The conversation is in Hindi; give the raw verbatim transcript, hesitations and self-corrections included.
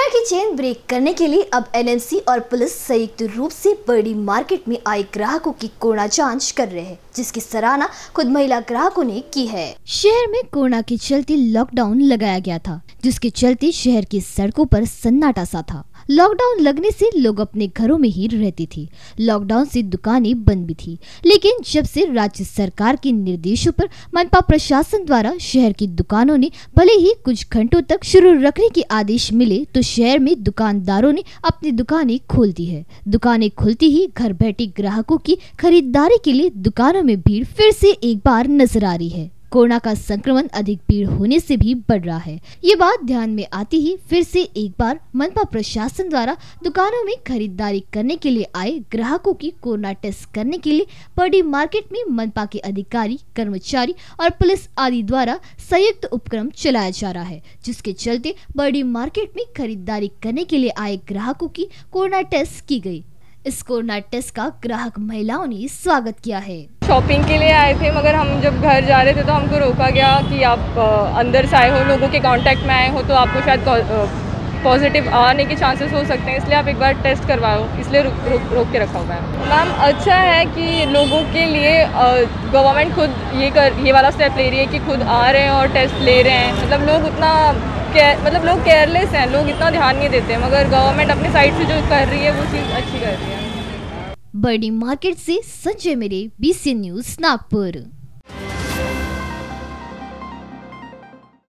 की चेन ब्रेक करने के लिए अब एनएमसी और पुलिस संयुक्त रूप से बड़ी मार्केट में आए ग्राहकों की कोरोना जांच कर रहे हैं, जिसकी सराहना खुद महिला ग्राहकों ने की है। शहर में कोरोना के चलते लॉकडाउन लगाया गया था, जिसके चलते शहर की सड़कों पर सन्नाटा सा था। लॉकडाउन लगने से लोग अपने घरों में ही रहती थी। लॉकडाउन से दुकानें बंद भी थी, लेकिन जब से राज्य सरकार के निर्देशों पर मनपा प्रशासन द्वारा शहर की दुकानों ने भले ही कुछ घंटों तक शुरू रखने के आदेश मिले, तो शहर में दुकानदारों ने अपनी दुकानें खोल दी है। दुकानें खुलती ही घर बैठे ग्राहकों की खरीदारी के लिए दुकानों में भीड़ फिर से एक बार नजर आ रही है। कोरोना का संक्रमण अधिक भीड़ होने से भी बढ़ रहा है। ये बात ध्यान में आती ही फिर से एक बार मनपा प्रशासन द्वारा दुकानों में खरीदारी करने के लिए आए ग्राहकों की कोरोना टेस्ट करने के लिए बड़ी मार्केट में मनपा के अधिकारी, कर्मचारी और पुलिस आदि द्वारा संयुक्त उपक्रम चलाया जा रहा है, जिसके चलते बड़ी मार्केट में खरीदारी करने के लिए आए ग्राहकों की कोरोना टेस्ट की गयी। इस कोरोना टेस्ट का ग्राहक महिलाओं ने स्वागत किया है। शॉपिंग के लिए आए थे, मगर हम जब घर जा रहे थे तो हमको रोका गया कि आप अंदर से आए हो, लोगों के कांटेक्ट में आए हो, तो आपको शायद पॉजिटिव आने के चांसेस हो सकते हैं, इसलिए आप एक बार टेस्ट करवाओ, इसलिए रोक रोक रोक के रखा हुआ है। मैम, अच्छा है कि लोगों के लिए गवर्नमेंट खुद ये कर ये वाला स्टेप ले रही है कि खुद आ रहे हैं और टेस्ट ले रहे हैं। मतलब लोग उतना केयर मतलब लोग केयरलेस हैं, लोग इतना ध्यान नहीं देते हैं, मगर गवर्नमेंट अपनी साइड से जो कर रही है वो चीज़ अच्छी कर रही है। बड़ी मार्केट से संजय मेरे, बीसी न्यूज़ नागपुर।